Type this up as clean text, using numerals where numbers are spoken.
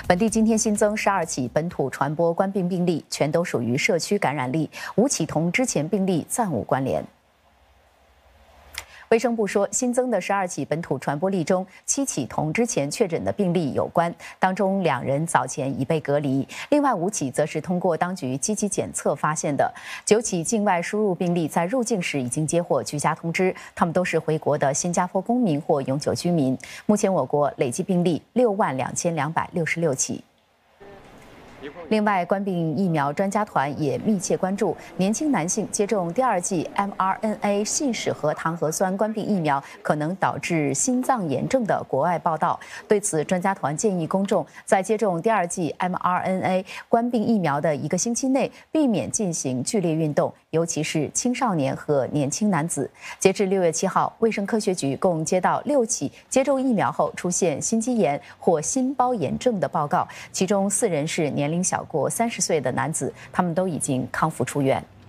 本地今天新增12起本土传播冠病病例，全都属于社区感染例，5起同之前病例暂无关联。卫生部说，新增的12起本土传播例中，7起同之前确诊的病例有关，当中2人早前已被隔离，另外5起则是通过当局积极检测发现的。9起境外输入病例在入境时已经接获居家通知，他们都是回国的新加坡公民或永久居民。目前我国累计病例62266起。另外，冠病疫苗专家团也密切关注年轻男性接种第2剂 mRNA 信使核糖核酸冠病疫苗可能导致心脏炎症的国外报道。对此，专家团建议公众在接种第2剂 mRNA 冠病疫苗的1个星期内，避免进行剧烈运动，尤其是青少年和年轻男子。截至6月7号，卫生科学局共接到6起接种疫苗后出现心肌炎或心包炎症的报告，其中4人是年龄小过30岁的男子，他们都已经康复出院。